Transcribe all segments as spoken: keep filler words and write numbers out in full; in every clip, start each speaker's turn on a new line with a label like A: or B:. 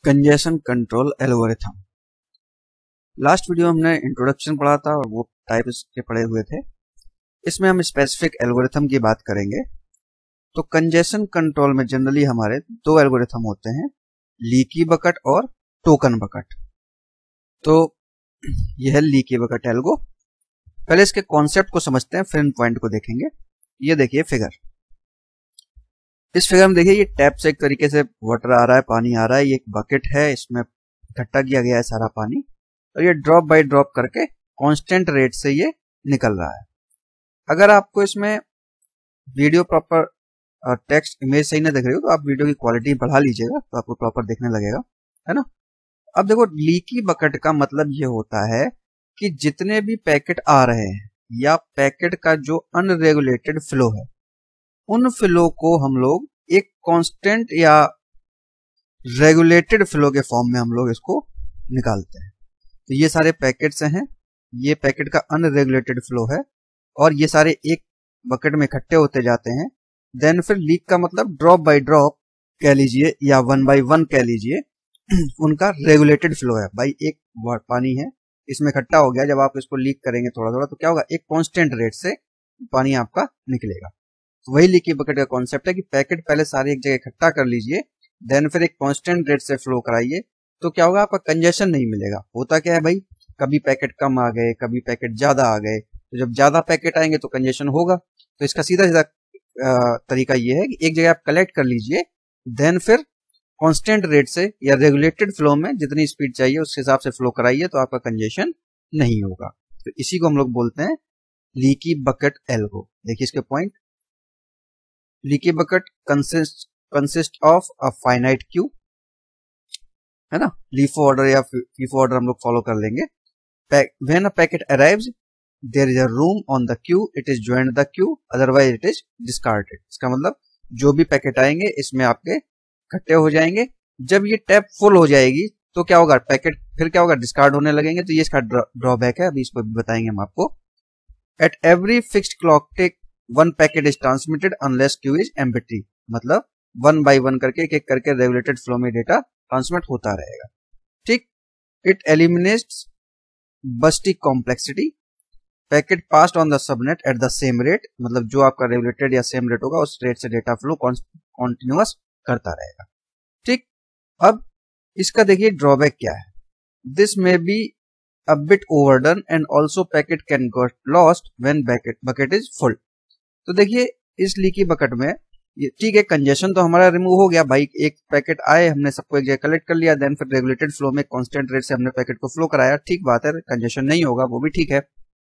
A: Congestion control algorithm. Last video हमने introduction पढ़ा था और वो टाइप्स के पढ़े हुए थे। इसमें हम स्पेसिफिक एल्गोरिथम की बात करेंगे। तो कंजेशन कंट्रोल में जनरली हमारे दो एल्गोरिथम होते हैं, लीकी बकेट और टोकन बकेट। तो यह है लीकी बकेट एल्गो। पहले इसके कॉन्सेप्ट को समझते हैं, फिर इन पॉइंट को देखेंगे। ये देखिए फिगर, इस फिगर में देखिए ये टैप से एक तरीके से वाटर आ रहा है, पानी आ रहा है। ये एक बकेट है, इसमें इकट्ठा किया गया है सारा पानी और ये ड्रॉप बाय ड्रॉप करके कांस्टेंट रेट से ये निकल रहा है। अगर आपको इसमें वीडियो प्रॉपर टेक्स्ट इमेज सही ना दिख रही हो तो आप वीडियो की क्वालिटी बढ़ा लीजिएगा तो आपको प्रॉपर दिखने लगेगा, है ना। अब देखो लीकी बकेट का मतलब ये होता है कि जितने भी पैकेट आ रहे हैं या पैकेट का जो अनरेगुलेटेड फ्लो है, उन फ्लो को हम लोग एक कांस्टेंट या रेगुलेटेड फ्लो के फॉर्म में हम लोग इसको निकालते हैं। तो ये सारे पैकेट्स हैं, ये पैकेट का अनरेगुलेटेड फ्लो है और ये सारे एक बकेट में इकट्ठे होते जाते हैं। देन फिर लीक का मतलब ड्रॉप बाय ड्रॉप कह लीजिए या वन बाय वन कह लीजिए, उनका रेगुलेटेड फ्लो है। भाई एक पानी है, इसमें इकट्ठा हो गया, जब आप इसको लीक करेंगे थोड़ा थोड़ा तो क्या होगा, एक कांस्टेंट रेट से पानी आपका निकलेगा। तो वही लीकी बकेट का कॉन्सेप्ट है कि पैकेट पहले सारे एक जगह इकट्ठा कर लीजिए, देन फिर एक कांस्टेंट रेट से फ्लो कराइए, तो क्या होगा, आपका कंजेशन नहीं मिलेगा। होता क्या है भाई, कभी पैकेट कम आ गए, कभी पैकेट ज्यादा आ गए, तो जब ज्यादा पैकेट आएंगे तो कंजेशन होगा। तो इसका सीधा सीधा तरीका ये है कि एक जगह आप कलेक्ट कर लीजिए, देन फिर कांस्टेंट रेट से या रेगुलेटेड फ्लो में जितनी स्पीड चाहिए उस हिसाब से फ्लो कराइए, तो आपका कंजेशन नहीं होगा। तो इसी को हम लोग बोलते हैं लीकी बकेट एल्गो। देखिए इसके point, leaky bucket consist consist of a finite queue, है ना। लीफो ऑर्डर या फीफो ऑर्डर हम लोग फॉलो कर लेंगे। When a packet arrives there is a room on the queue, it is joined the queue, otherwise it is discarded. इसका मतलब जो भी पैकेट आएंगे इसमें आपके इकट्ठे हो जाएंगे। जब ये टैप फुल हो जाएगी तो क्या होगा, पैकेट फिर क्या होगा, डिस्कार्ड होने लगेंगे। तो ये इसका ड्रॉबैक है, अभी इसको बताएंगे हम आपको। At every fixed clock tick one packet is transmitted unless queue is empty. मतलब वन बाय वन करके एक एक करके रेगुलेटेड फ्लो में डेटा ट्रांसमिट होता रहेगा। ठीक, it eliminates bursty complexity. Packet passed on the subnet at the same rate, मतलब जो आपका रेगुलेटेड या सेम रेट होगा उस रेट से डेटा फ्लो कॉन्टिन्यूअस करता रहेगा। ठीक, अब इसका देखिए ड्रॉबैक क्या है। दिस में be a bit overdone and also packet can get lost when bucket bucket is full. तो देखिए इस लीकी बकेट में ये ठीक है, कंजेशन तो हमारा रिमूव हो गया भाई। एक पैकेट आए, हमने सबको एक जगह कलेक्ट कर लिया, देन फिर रेगुलेटेड फ्लो में कांस्टेंट रेट से हमने पैकेट को फ्लो कराया, ठीक बात है, कंजेशन नहीं होगा, वो भी ठीक है।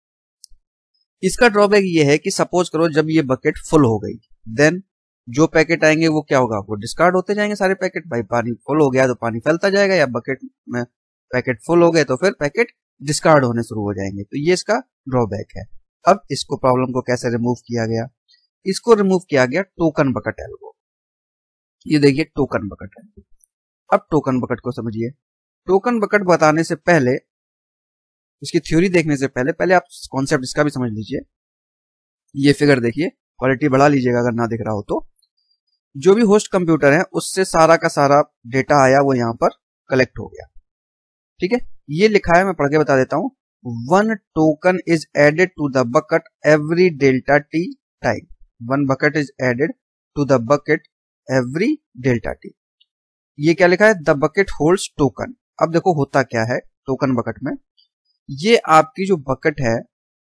A: इसका ड्रॉबैक ये है कि सपोज करो जब ये बकेट फुल हो गई, देन जो पैकेट आएंगे वो क्या होगा, वो डिस्कार्ड होते जाएंगे सारे पैकेट। भाई पानी फुल हो गया तो पानी फैलता जाएगा, या बकेट में पैकेट फुल हो गए तो फिर पैकेट डिस्कार्ड होने शुरू हो जाएंगे। तो ये इसका ड्रॉबैक है। अब इसको प्रॉब्लम को कैसे रिमूव किया गया, इसको रिमूव किया गया टोकन बकेट एल्गो। ये देखिए टोकन बकेट एल्गो। अब टोकन बकेट को समझिए। टोकन बकेट बताने से पहले, इसकी थ्योरी देखने से पहले पहले आप कॉन्सेप्ट इसका भी समझ लीजिए। ये फिगर देखिए, क्वालिटी बढ़ा लीजिएगा अगर ना दिख रहा हो तो। जो भी होस्ट कंप्यूटर है उससे सारा का सारा डेटा आया, वो यहां पर कलेक्ट हो गया। ठीक है, ये लिखा है, मैं पढ़ के बता देता हूं। One token is added to the bucket every delta T time. One bucket is added to the bucket every delta T. ये क्या लिखा है, द बकेट होल्ड्स टोकन। अब देखो होता क्या है टोकन बकेट में, ये आपकी जो बकेट है,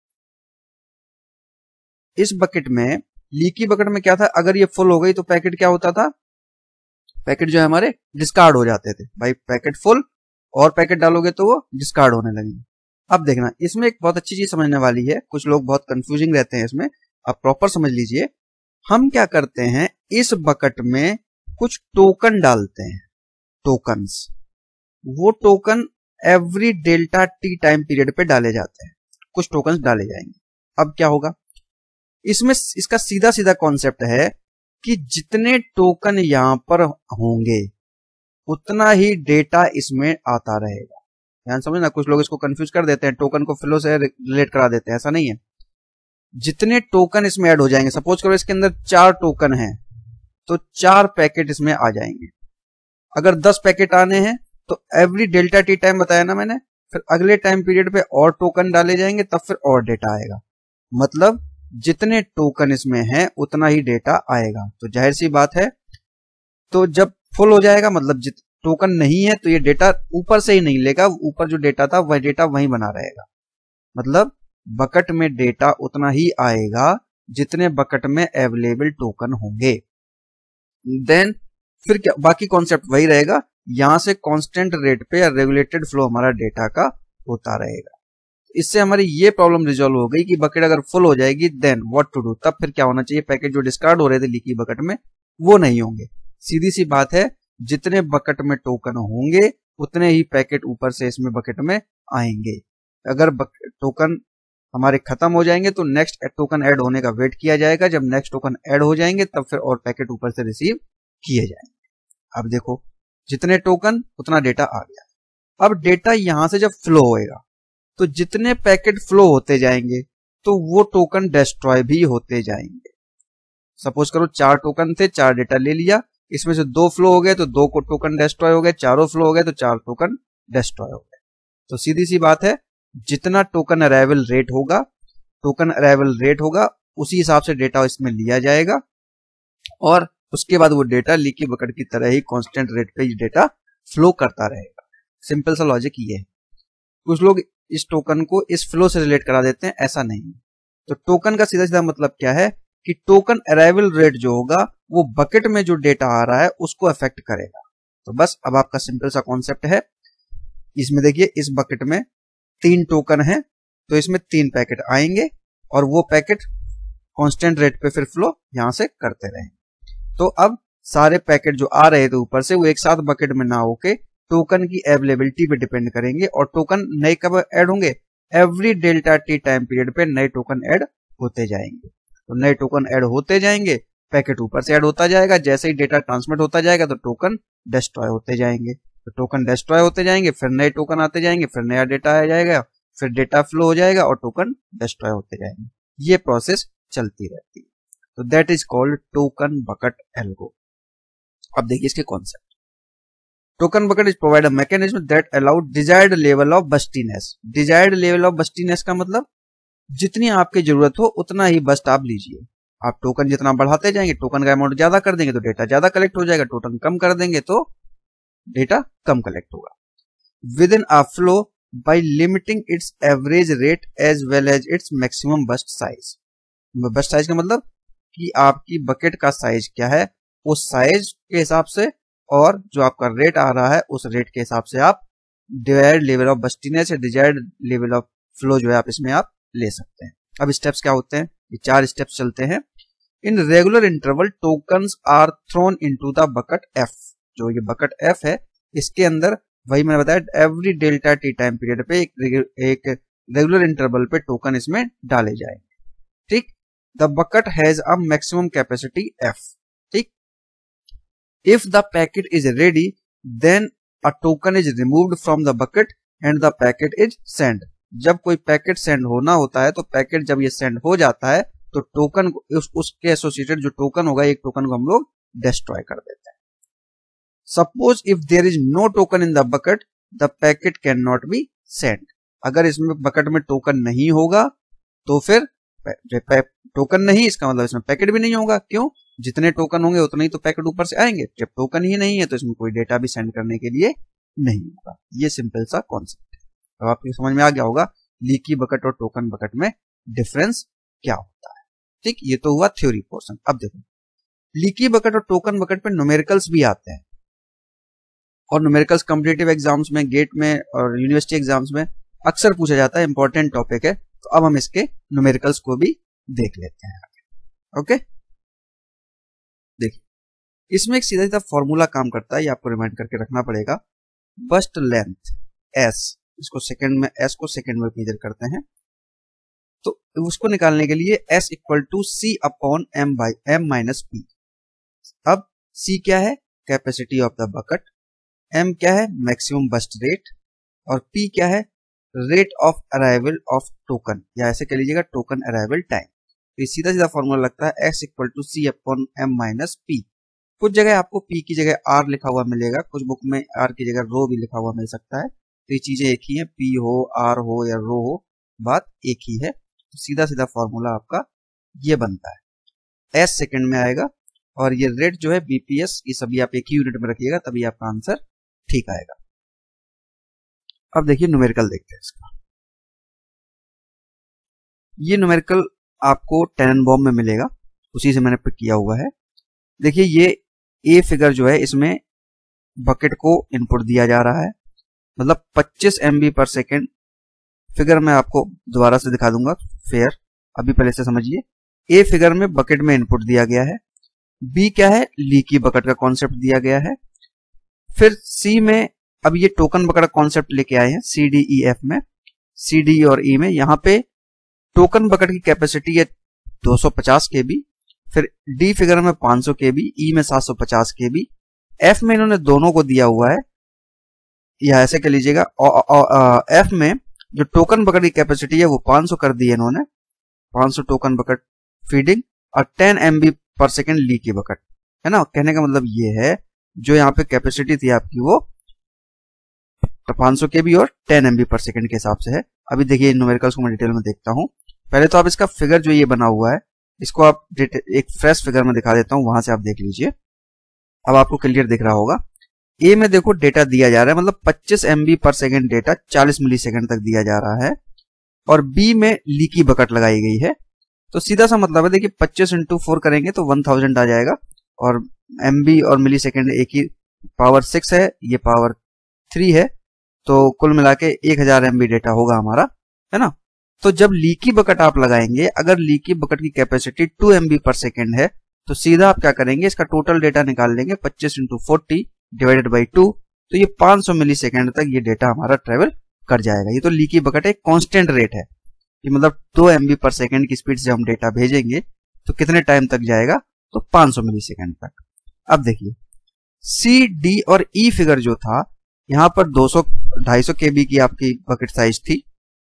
A: इस बकेट में, लीकी बकेट में क्या था, अगर ये फुल हो गई तो पैकेट क्या होता था, पैकेट जो है हमारे डिस्कार्ड हो जाते थे। भाई पैकेट फुल और पैकेट डालोगे तो वो डिस्कार्ड होने लगेंगे। अब देखना, इसमें एक बहुत अच्छी चीज समझने वाली है, कुछ लोग बहुत कंफ्यूजिंग रहते हैं इसमें, आप प्रॉपर समझ लीजिए। हम क्या करते हैं, इस बकेट में कुछ टोकन डालते हैं, टोकन्स। वो token every delta T time period पे डाले जाते हैं, कुछ टोकन्स डाले जाएंगे। अब क्या होगा इसमें, इसका सीधा सीधा कॉन्सेप्ट है कि जितने टोकन यहां पर होंगे उतना ही डेटा इसमें आता रहेगा। ध्यान समझना, कुछ लोग इसको कंफ्यूज कर देते हैं, टोकन को फ्लो से रिलेट करा देते हैं, ऐसा नहीं है। जितने टोकन इसमें ऐड हो जाएंगे, सपोज करो इसके अंदर चार टोकन हैं तो चार पैकेट इसमें आ जाएंगे। अगर दस पैकेट आने हैं तो एवरी डेल्टा टी टाइम बताया ना मैंने, फिर अगले टाइम पीरियड पे और टोकन डाले जाएंगे, तब फिर और डेटा आएगा। मतलब जितने टोकन इसमें हैं उतना ही डेटा आएगा। तो जाहिर सी बात है, तो जब फुल हो जाएगा मतलब जित टोकन नहीं है तो ये डेटा ऊपर से ही नहीं लेगा, ऊपर जो डेटा था वह डेटा वहीं बना रहेगा। मतलब बकेट में डेटा उतना ही आएगा जितने बकेट में अवेलेबल टोकन होंगे। देन फिर क्या, बाकी कॉन्सेप्ट वही रहेगा, यहां से कांस्टेंट रेट पे या रेगुलेटेड फ्लो हमारा डेटा का होता रहेगा। इससे हमारी ये प्रॉब्लम रिजॉल्व हो गई कि बकेट अगर फुल हो जाएगी देन व्हाट टू डू, तब फिर क्या होना चाहिए, पैकेट जो डिस्कार्ड हो रहे थे लीकी बकेट में वो नहीं होंगे। सीधी सी बात है, जितने बकेट में टोकन होंगे उतने ही पैकेट ऊपर से इसमें बकेट में आएंगे। अगर टोकन हमारे खत्म हो जाएंगे तो नेक्स्ट टोकन ऐड होने का वेट किया जाएगा, जब नेक्स्ट टोकन ऐड हो जाएंगे तब फिर और पैकेट ऊपर से रिसीव किए जाएंगे। अब देखो जितने टोकन उतना डेटा आ गया। अब डेटा यहां से जब फ्लो होएगा तो जितने पैकेट फ्लो होते जाएंगे तो वो टोकन डिस्ट्रॉय भी होते जाएंगे। सपोज करो चार टोकन थे, चार डेटा ले लिया, इसमें से दो फ्लो हो गए तो दो को टोकन डिस्ट्रॉय हो गए, चारों फ्लो हो गए तो चार टोकन डिस्ट्रॉय हो गए। तो सीधी सी बात है, जितना टोकन अराइवल रेट होगा टोकन अराइवल रेट होगा उसी हिसाब से डेटा इसमें लिया जाएगा और उसके बाद वो डेटा लीकी बकेट की तरह ही कांस्टेंट रेट पे ये डेटा फ्लो करता रहेगा। सिंपल सा लॉजिक ये है। कुछ लोग इस टोकन को इस फ्लो से रिलेट करा देते हैं, ऐसा नहीं है। तो टोकन का सीधा सीधा मतलब क्या है कि टोकन अराइवल रेट जो होगा वो बकेट में जो डेटा आ रहा है उसको अफेक्ट करेगा। तो बस अब आपका सिंपल सा कॉन्सेप्ट है। इसमें देखिए इस बकेट में तीन टोकन है तो इसमें तीन पैकेट आएंगे और वो पैकेट कांस्टेंट रेट पे फिर फ्लो यहां से करते रहेंगे। तो अब सारे पैकेट जो आ रहे थे ऊपर से वो एक साथ बकेट में ना होके टोकन की अवेलेबिलिटी पे डिपेंड करेंगे और टोकन नए कब ऐड होंगे, every delta T time period पे नए टोकन ऐड होते जाएंगे। तो नए टोकन ऐड होते जाएंगे, पैकेट ऊपर से ऐड होता जाएगा, जैसे ही डेटा ट्रांसमिट होता जाएगा तो टोकन डिस्ट्रॉय होते जाएंगे। तो टोकन डिस्ट्रॉय होते जाएंगे, फिर नए टोकन आते जाएंगे, फिर नया डेटा आ जाएगा, फिर डेटा फ्लो हो जाएगा और टोकन डिस्ट्रॉय होते जाएंगे। ये प्रोसेस चलती रहती है। तो that is called token bucket algo. अब देखिए इसके concept. Token bucket is provide a mechanism that allow desired level of burstiness. Desired level of burstiness का मतलब जितनी आपकी जरूरत हो उतना ही बस्ट आप लीजिए। आप टोकन जितना बढ़ाते जाएंगे, टोकन का अमाउंट ज्यादा कर देंगे तो डेटा ज्यादा कलेक्ट हो जाएगा, टोकन कम कर देंगे तो डेटा कम कलेक्ट होगा। Within a flow by limiting its average rate as well as its maximum burst size. Burst size का मतलब कि आपकी बकेट का साइज क्या है, उस साइज के हिसाब से और जो आपका रेट आ रहा है उस रेट के हिसाब से आप डिजायर्ड लेवल ऑफ बस्टीनेस या डिजायर्ड लेवल ऑफ फ्लो जो है आप इसमें आप ले सकते हैं। अब स्टेप्स क्या होते हैं, ये चार स्टेप्स चलते हैं। In regular interval tokens are thrown into the bucket F. जो ये बकेट एफ है इसके अंदर वही मैंने बताया every delta T time period पे एक, एक रेगुलर इंटरवल पे टोकन इसमें डाले जाएंगे। ठीक, the bucket has a maximum capacity F. ठीक, if the packet is ready then a token is removed from the bucket and the packet is send. जब कोई पैकेट सेंड होना होता है तो पैकेट जब ये सेंड हो जाता है तो टोकन उस, उसके एसोसिएटेड जो टोकन होगा एक टोकन को हम लोग डिस्ट्रॉय कर देते हैं। Suppose if there is no token in the bucket the packet can not be send. अगर इसमें बकेट में टोकन नहीं होगा तो फिर टोकन नहीं, इसका मतलब इसमें पैकेट भी नहीं होगा। क्यों? जितने टोकन होंगे उतने ही तो पैकेट ऊपर से आएंगे। जब टोकन ही नहीं है तो इसमें कोई डेटा भी सेंड करने के लिए नहीं होगा। ये सिंपल सा कॉन्सेप्ट है। अब आपको समझ में आ गया होगा लीकी बकेट और टोकन बकेट में डिफरेंस क्या होता है। ठीक, ये तो हुआ थ्योरी पोर्शन। अब देखो लीकी बकेट और टोकन बकेट पे न्यूमेरिकल्स भी आते हैं और न्यूमेरिकल्स कॉम्पिटिटिव एग्जाम्स में, गेट में और यूनिवर्सिटी एग्जाम्स में अक्सर पूछा जाता है, इंपॉर्टेंट टॉपिक है। तो अब हम इसके न्यूमेरिकल्स को भी देख लेते हैं। ओके, देखिए इसमें एक सीधा सीधा फॉर्मूला काम करता है, ये आपको रिमाइंड करके रखना पड़ेगा। बस्ट लेंथ एस, इसको सेकंड में, एस को सेकंड में मेजर करते हैं, तो उसको निकालने के लिए S equal to C upon M by M minus P. अब सी क्या है, capacity of the bucket, M क्या है, मैक्सिमम बस्ट रेट, और पी क्या है, rate of arrival of token, या ऐसे कह लीजिएगा टोकन अराइवल टाइम। तो सीधा सीधा फॉर्मूला लगता है S equal to C upon M minus P. कुछ जगह आपको पी की जगह आर लिखा हुआ मिलेगा, कुछ बुक में आर की जगह रो भी लिखा हुआ मिल सकता है। तो ये चीजें एक ही है, पी हो, आर हो या रो हो, बात एक ही है। तो सीधा सीधा फॉर्मूला आपका ये बनता है, एस सेकंड में आएगा और ये रेट जो है बीपीएस, ये सभी आप एक ही यूनिट में रखिएगा, तभी आपका आंसर ठीक आएगा। अब देखिए न्यूमेरिकल देखते हैं इसका। ये न्यूमेरिकल आपको टेनेनबॉम में मिलेगा, उसी से मैंने पिक किया हुआ है। देखिए ये ए फिगर जो है, इसमें बकेट को इनपुट दिया जा रहा है, मतलब पच्चीस एमबी पर सेकेंड। फिगर मैं आपको दोबारा से दिखा दूंगा फेयर, अभी पहले से समझिए। ए फिगर में बकेट में इनपुट दिया गया है, बी क्या है, लीकी बकेट का कॉन्सेप्ट दिया गया है। फिर सी में अब ये टोकन बकेट का कॉन्सेप्ट लेके आए हैं सी डी ई एफ में, सी डी और ई में। यहाँ पे टोकन बकेट की कैपेसिटी है दो सौ पचास केबी, फिर डी फिगर में पाँच सौ केबी, ई में सात सौ पचास केबी, एफ में इन्होंने दोनों को दिया हुआ है, या ऐसे कह लीजिएगा। एफ में जो टोकन बकेट की कैपेसिटी है वो पाँच सौ कर दी है इन्होंने, पाँच सौ टोकन बकेट फीडिंग, और ten MB per second leaky bucket, है ना। कहने का मतलब ये है जो यहाँ पे कैपेसिटी थी आपकी वो पाँच सौ केबी और टेन एमबी पर सेकेंड के हिसाब से है। अभी देखिए न्यूमेरिकल्स को मैं डिटेल में देखता हूँ। पहले तो आप इसका फिगर जो ये बना हुआ है, इसको आप एक फ्रेश फिगर में दिखा देता हूँ, वहां से आप देख लीजिए, अब आपको क्लियर दिख रहा होगा। ए में देखो डेटा दिया जा रहा है, मतलब पच्चीस एमबी पर सेकेंड डेटा चालीस मिली सेकेंड तक दिया जा रहा है, और बी में लीकी बकेट लगाई गई है। तो सीधा सा मतलब है, देखिए पच्चीस इंटू फोर करेंगे तो वन थाउजेंड आ जाएगा, और एमबी और मिली सेकेंड एक ही, पावर सिक्स है, ये पावर थ्री है, तो कुल मिला के एक हजार एमबी डेटा होगा हमारा, है ना। तो जब लीकी बकेट आप लगाएंगे, अगर लीकी बकेट की capacity two MB per second है, तो सीधा आप क्या करेंगे, इसका टोटल डेटा निकाल लेंगे, पच्चीस into forty divided by two, तो ये पाँच सौ मिली सेकेंड तक ये डेटा हमारा ट्रेवल कर जाएगा। ये तो लीकी बकेट एक कांस्टेंट रेट है, कि मतलब दो एमबी पर सेकेंड की स्पीड से हम डेटा भेजेंगे तो कितने टाइम तक जाएगा, तो पाँच सौ मिली सेकेंड तक। अब देखिए सी डी और ई फिगर जो था, यहां पर दो सौ ढाई सौ केबी की आपकी बकेट साइज थी,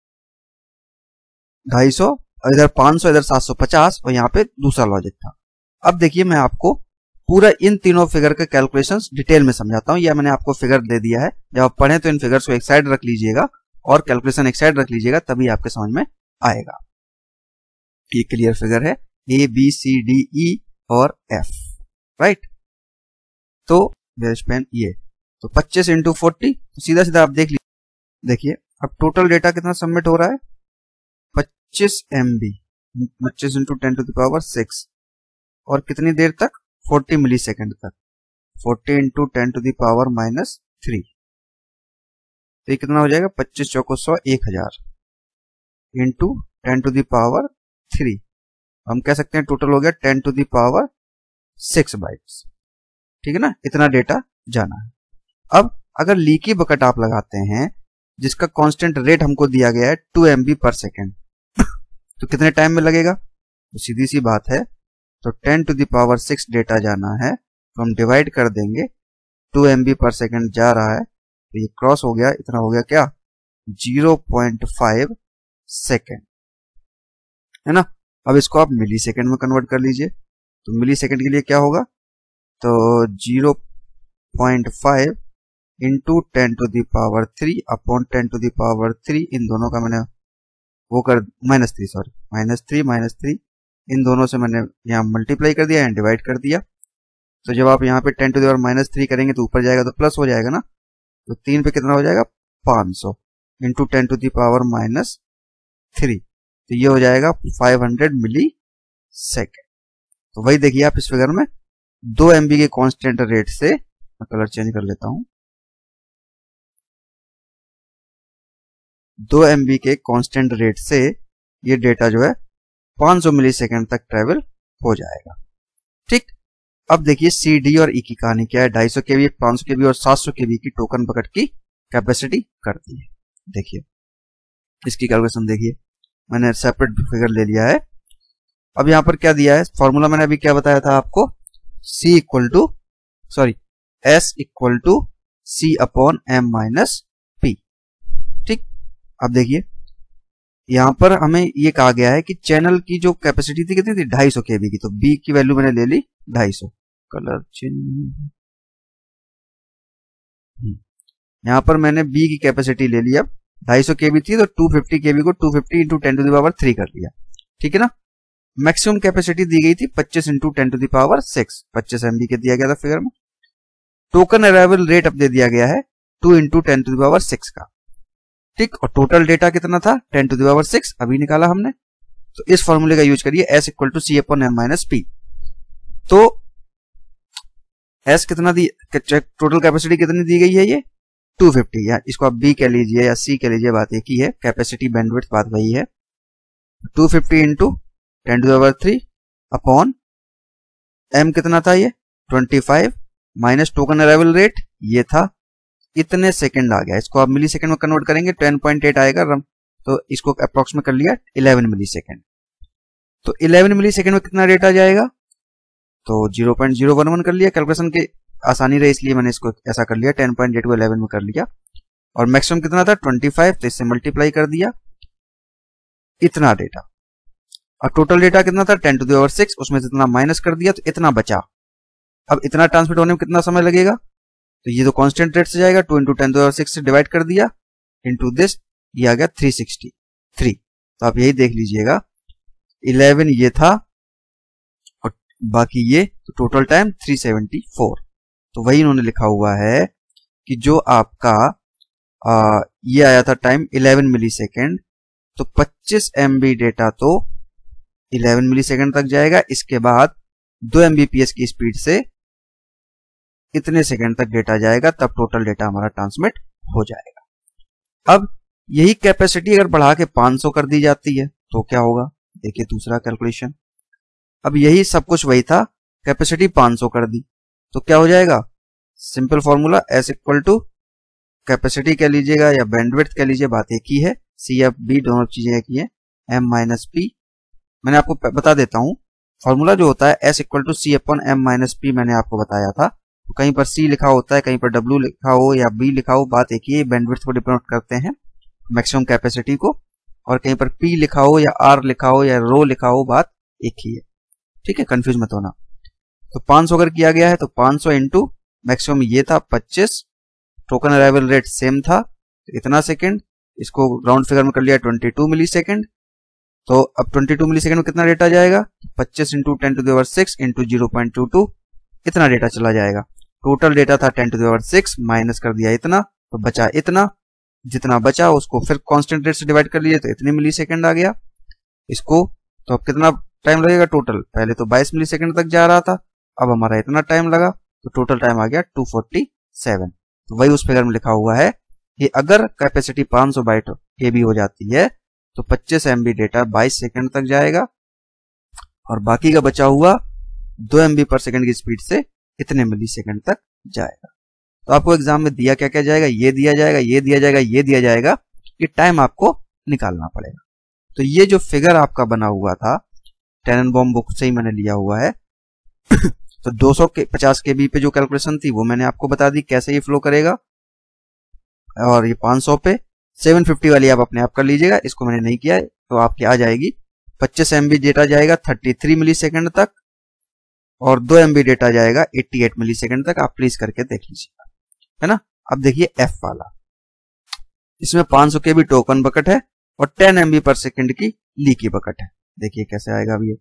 A: ढाई सौ, इधर पाँच सौ, इधर सात सौ पचास, और यहाँ पे दूसरा लॉजिक था। अब देखिए मैं आपको पूरा इन तीनों फिगर के कैलकुलेशंस डिटेल में समझाता हूं, या मैंने आपको फिगर दे दिया है, जब आप पढ़ें तो इन फिगर्स को एक साइड रख लीजिएगा और कैलकुलेशन एक साइड रख लीजिएगा, तभी आपके समझ में आएगा। ये क्लियर फिगर है, A B C D E और एफ, राइट। तो पेन ये तो पच्चीस इंटू फोर्टी, सीधा सीधा आप देख लीजिए। देखिए अब टोटल डेटा कितना सबमिट हो रहा है, पच्चीस एमबी, पच्चीस into ten to the power six, और कितनी देर तक, चालीस मिली सेकेंड तक, चालीस into ten to the power minus three, तो ये कितना हो जाएगा, पच्चीस चौको सौ, एक हजार into ten to the power three, हम कह सकते हैं टोटल हो गया ten to the power six bytes, ठीक है ना। इतना डेटा जाना है। अब अगर लीकी बकेट आप लगाते हैं, जिसका कांस्टेंट रेट हमको दिया गया है टू एमबी पर सेकेंड, तो कितने टाइम में लगेगा, तो सीधी सी बात है, तो ten to the power six data जाना है, तो हम डिवाइड कर देंगे, टू एमबी पर सेकेंड जा रहा है, तो ये क्रॉस हो गया, इतना हो गया क्या, ज़ीरो पॉइंट फाइव सेकेंड, है ना। अब इसको आप मिली सेकेंड में कन्वर्ट कर लीजिए, तो मिली सेकेंड के लिए क्या होगा, तो zero point five into ten to the power three upon ten to the power three, इन दोनों का मैंने वो कर minus three sorry minus three minus three इन दोनों से मैंने यहाँ मल्टीप्लाई कर दिया, यहाँ डिवाइड कर दिया। तो जब आप यहाँ पे ten to the power minus three करेंगे तो ऊपर जाएगा तो प्लस हो जाएगा ना, तो तीन पे कितना हो जाएगा, पाँच सौ into ten to the power minus three, तो ये हो जाएगा फाइव हंड्रेड मिली सेकेंड। तो वही देखिए आप इस फिगर में दो एमबी के कांस्टेंट रेट से, मैं कलर चेंज कर लेता हूं, दो एमबी के कांस्टेंट रेट से ये डेटा जो है पाँच सौ मिली सेकेंड तक ट्रेवल हो जाएगा, ठीक। अब देखिए सी डी और ई की कहानी क्या है, ढाई सौ केबी, पाँच सौ केबी और सात सौ केबी की टोकन बकेट की कैपेसिटी कर दी है। देखिए इसकी कैलकुलेशन देखिए, मैंने सेपरेट फिगर ले लिया है। अब यहां पर क्या दिया है, फॉर्मूला मैंने अभी क्या बताया था आपको, C equal to sorry S equal to C upon M minus P, ठीक। अब देखिए यहां पर हमें ये कहा गया है कि चैनल की जो कैपेसिटी थी कितनी थी, ढाई सौ केबी की, तो B की वैल्यू मैंने ले ली ढाई सौ, कलर चेंज, यहाँ पर मैंने बी की कैपेसिटी ले लिया, ढाई सौ केबी थी तो टू फिफ्टी केबी को two fifty into ten to the power three कर लिया, ठीक है ना। मैक्सिमम कैपेसिटी दी गई थी पच्चीस into ten to the power six, पच्चीस एमबी के दिया गया था फिगर में। टोकन अराइवल रेट अब दे दिया गया है two into ten to the power six का, ठीक। और टोटल डेटा कितना था, ten to the power six, अभी निकाला हमने। तो इस फॉर्मूले का यूज करिए, S equal to C upon M minus P. तो एस कितना दी, टोटल कैपेसिटी कितनी दी गई है, ये टू फिफ्टी, या इसको आप बी कह लीजिए या सी कह लीजिए, बात एक ही है, कैपेसिटी बैंडविड्थ बात वही है। Two fifty into ten to the power three upon M कितना था, ये twenty five, minus token arrival rate ये था, इतने सेकंड आ गया। इसको आप मिली सेकंड में कन्वर्ट करेंगे टेन पॉइंट एट आएगा, तो इसको अप्रोक्स में कर लिया इलेवन मिली सेकंड। तो इलेवन मिली सेकंड में कितना डेटा जाएगा, तो zero point zero one one कर लिया, कैलकुलेशन की आसानी रहे इसलिए मैंने इसको ऐसा कर लिया, टेन पॉइंट एट को इलेवन में कर लिया। और मैक्सिमम कितना था ट्वेंटी फाइव, तो इससे मल्टीप्लाई कर दिया, इतना डेटा। और टोटल डेटा कितना था ten to the power six, उसमें से इतना माइनस कर दिया तो इतना बचा। अब इतना ट्रांसमिट होने में कितना समय लगेगा, तो ये तो कांस्टेंट रेट से जाएगा, two into ten to the power six से डिवाइड कर दिया इंटू दिस, ये आ गया थ्री सिक्सटी थ्री। तो आप यही देख लीजिएगा, इलेवन ये था और बाकी ये, तो total time three seventy four. तो वही इन्होंने लिखा हुआ है कि जो आपका आ, ये आया था टाइम इलेवन मिली सेकेंड, तो पच्चीस एमबी डेटा तो इलेवन मिली सेकेंड तक जाएगा, इसके बाद दो एमबीपीएस की स्पीड से इतने सेकेंड तक डेटा जाएगा, तब टोटल डेटा हमारा ट्रांसमिट हो जाएगा। अब यही कैपेसिटी अगर बढ़ा के पाँच सौ कर दी जाती है तो क्या होगा, देखिए दूसरा कैलकुलेशन। अब यही सब कुछ वही था, कैपेसिटी पाँच सौ कर दी तो क्या हो जाएगा, simple formula S equal to capacity कह लीजिएगा या बैंडविड्थ कह लीजिए, बात एक ही है, सी एफ बी दोनों चीजें एक ही है, एम माइनस पी। मैंने आपको बता देता हूं फॉर्मूला जो होता है S equal to C upon M minus P, मैंने आपको बताया था। तो कहीं पर सी लिखा होता है, कहीं पर डब्ल्यू लिखा हो या बी लिखा हो, बात एक ही है, बैंडविड्थ को डिनोट करते हैं मैक्सिमम कैपेसिटी को, और कहीं पर पी लिखा हो या आर लिखा हो या रो लिखा हो, बात एक ही है, ठीक है, कंफ्यूज मत होना। तो पाँच सौ अगर किया गया है तो पाँच सौ इंटू मैक्सिमम ये था पच्चीस, टोकन अराइवल रेट सेम था तो इतना सेकेंड, इसको राउंड फिगर में कर लिया ट्वेंटी टू मिली सेकेंड। तो अब ट्वेंटी टू मिली सेकेंड में कितना डेटा जाएगा, पच्चीस into ten to the power six into zero point two two, इतना डेटा चला जाएगा। टोटल डेटा था ten to the power six, minus कर दिया इतना, तो बचा इतना, जितना बचा उसको फिर कांस्टेंट रेट से डिवाइड कर लीजिए तो इतने मिली सेकेंड आ गया इसको। तो अब कितना टाइम लगेगा टोटल, पहले तो बाईस मिली सेकेंड तक जा रहा था, अब हमारा इतना टाइम लगा, तो टोटल टाइम आ गया टू फोर्टी सेवन। तो वही उस फिगर में लिखा हुआ है कि अगर कैपेसिटी पाँच सौ बाइट केबी हो जाती है तो पच्चीस एमबी डेटा बाईस सेकंड तक जाएगा, और बाकी का बचा हुआ दो एमबी पर सेकंड की स्पीड से इतने मिली सेकंड तक जाएगा। तो आपको एग्जाम में दिया क्या क्या जाएगा, ये दिया जाएगा, ये दिया जाएगा, ये दिया जाएगा, ये टाइम आपको निकालना पड़ेगा। तो ये जो फिगर आपका बना हुआ था टेननबॉम बुक से ही मैंने लिया हुआ है तो दो सौ के पचास के बी पे जो कैलकुलेशन थी वो मैंने आपको बता दी कैसे ये फ्लो करेगा, और ये पाँच सौ पे सेवन फिफ्टी वाली आप अपने आप कर लीजिएगा, इसको मैंने नहीं किया है। तो आपकी आ जाएगी पच्चीस एमबी डेटा जाएगा थर्टी थ्री मिली सेकेंड तक, और दो एमबी डेटा जाएगा अट्ठासी मिली सेकेंड तक। आप प्लीज करके देख लीजिएगा, है ना। अब देखिए एफ वाला, इसमें पाँच सौ के बी टोकन बकेट है और टेन एमबी पर सेकेंड की लीकी बकेट है। देखिए कैसे आएगा अभी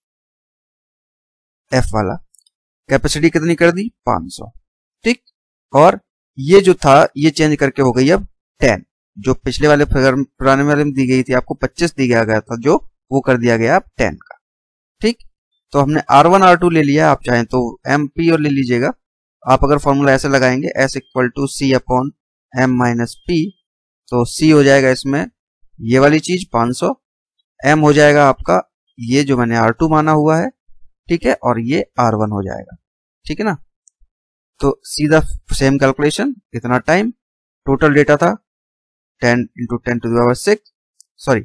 A: एफ वाला, कैपेसिटी कितनी कर दी पाँच सौ, ठीक। और ये जो था ये चेंज करके हो गई अब टेन, जो पिछले वाले फिगर पुराने वाले में दी गई थी आपको पच्चीस दिया गया था, जो वो कर दिया गया अब टेन का, ठीक। तो हमने आर वन आर टू ले लिया, आप चाहें तो एम पी और ले लीजिएगा। आप अगर फॉर्मूला ऐसे लगाएंगे S equal to C upon M minus P, तो सी हो जाएगा इसमें ये वाली चीज पाँच सौ, एम हो जाएगा आपका ये जो मैंने आर टू माना हुआ है, ठीक है, और ये आर वन हो जाएगा, ठीक है ना। तो सीधा सेम कैलकुलेशन, इतना टाइम, टोटल डेटा था ten into ten to the power six, sorry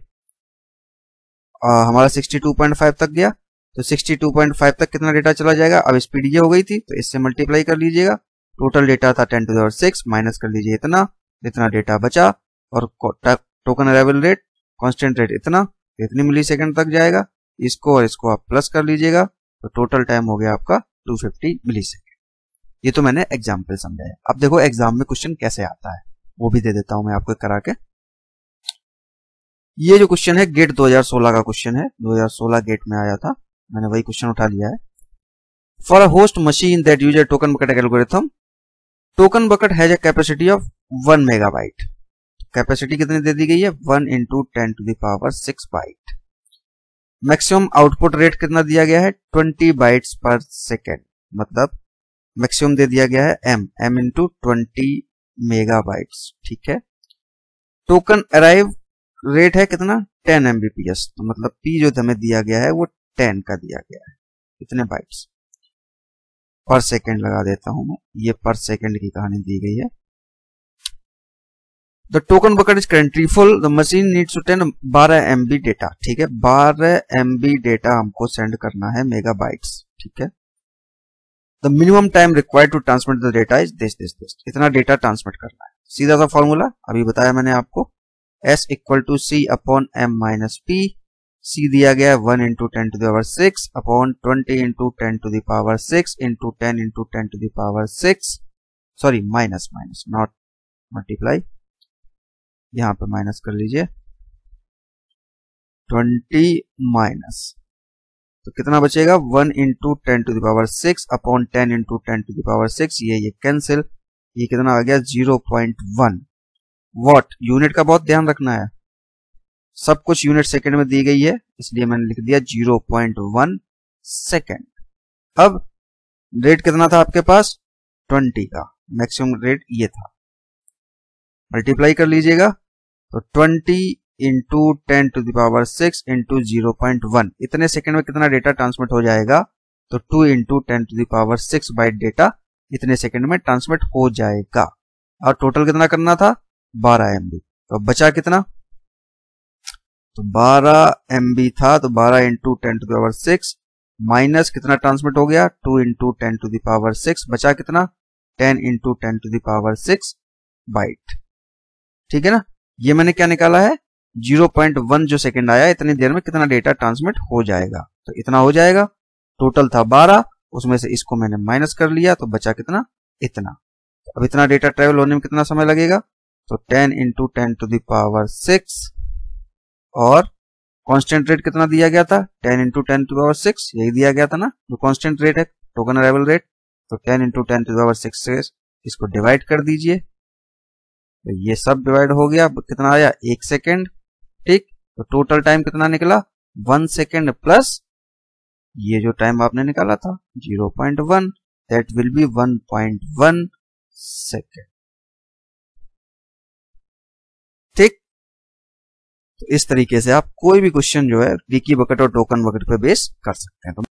A: हमारा सिक्सटी टू पॉइंट फाइव तक गया, तो सिक्सटी टू पॉइंट फाइव तक कितना डेटा चला जाएगा। अब स्पीड ये हो गई थी तो इससे मल्टीप्लाई कर लीजिएगा, टोटल डेटा था ten to the power six, minus कर लीजिए इतना, इतना डेटा बचा, और token arrival rate constant rate इतना, इतनी मिली सेकेंड तक जाएगा। इसको और इसको आप प्लस कर लीजिएगा, तो टोटल टाइम हो गया आपका टू फिफ्टी मिली सेकेंड। ये तो मैंने एग्जाम्पल समझाया। अब देखो एग्जाम में क्वेश्चन कैसे आता है वो भी दे देता हूं मैं आपको करा के। ये जो क्वेश्चन है गेट दो हज़ार सोलह का क्वेश्चन है, दो हज़ार सोलह गेट में आया था, मैंने वही क्वेश्चन उठा लिया है। For a host machine that use a token bucket algorithm, token bucket has a capacity of one megabyte. Capacity कितनी दे दी गई है, one into ten to the power six byte. Maximum output rate कितना दिया गया है, ट्वेंटी बाइट्स पर सेकेंड, मतलब मैक्सिमम दे दिया गया है M, M into twenty megabytes, ठीक है। टोकन अराइव रेट है कितना, टेन एमबीपीएस, तो मतलब पी जो हमें दिया गया है वो टेन का दिया गया है, कितने बाइट्स पर सेकेंड लगा देता हूं मैं, ये पर सेकेंड की कहानी दी गई है। The token bucket is currently full, the machine needs to ten बारह एमबी डेटा, ठीक है, बारह एमबी डेटा हमको सेंड करना है मेगाबाइट्स, ठीक है। The minimum time required to transmit the data is this this this, इतना डेटा ट्रांसमिट करना है। सीधा सा फॉर्मूला अभी बताया मैंने आपको, S equal to C upon M minus P. C दिया गया है one into ten to the power six upon twenty into ten to the power six into ten into ten to the power six, sorry minus minus not multiply, यहां पे minus कर लीजिए, twenty minus, तो कितना बचेगा, one into ten to the power six upon ten into ten to the power six, ये ये cancel, ये कितना आ गया, zero point one watt. Unit का बहुत ध्यान रखना है, सब कुछ यूनिट सेकंड में दी गई है, इसलिए मैंने लिख दिया जीरो पॉइंट वन सेकंड। अब रेट कितना था आपके पास, ट्वेंटी का, मैक्सिमम रेट ये था, मल्टीप्लाई कर लीजिएगा, तो twenty into ten to the power six into zero point one, इतने सेकंड में कितना डेटा ट्रांसमिट हो जाएगा, तो two into ten to the power six byte data इतने सेकंड में ट्रांसमिट हो जाएगा। और टोटल कितना करना था, बारह एमबी, तो बचा कितना, तो बारह एमबी था, तो बारह into ten to the power six minus कितना ट्रांसमिट हो गया, two into ten to the power six, बचा कितना, ten into ten to the power six byte, ठीक है ना। ये मैंने क्या निकाला है, जीरो पॉइंट वन जो सेकंड आया, इतनी देर में कितना डेटा ट्रांसमिट हो जाएगा, तो इतना हो जाएगा। टोटल था बारह, उसमें से इसको मैंने माइनस कर लिया, तो बचा कितना, इतना। अब इतना डेटा ट्रेवल होने में कितना समय लगेगा, तो ten into ten to the power six, और कांस्टेंट रेट कितना दिया गया था, ten into ten to the power six, यही दिया गया था ना जो कांस्टेंट रेट है, टोकन अराइवल रेट, तो ten into ten to the power six से इसको डिवाइड कर दीजिए, तो ये सब डिवाइड हो गया, कितना आया, एक सेकेंड, ठीक। तो टोटल टाइम कितना निकला, वन सेकेंड प्लस ये जो टाइम आपने निकाला था zero point one, that will be one point one second, ठीक। तो इस तरीके से आप कोई भी क्वेश्चन जो है लीकी बकेट और टोकन बकेट पे बेस कर सकते हैं। तो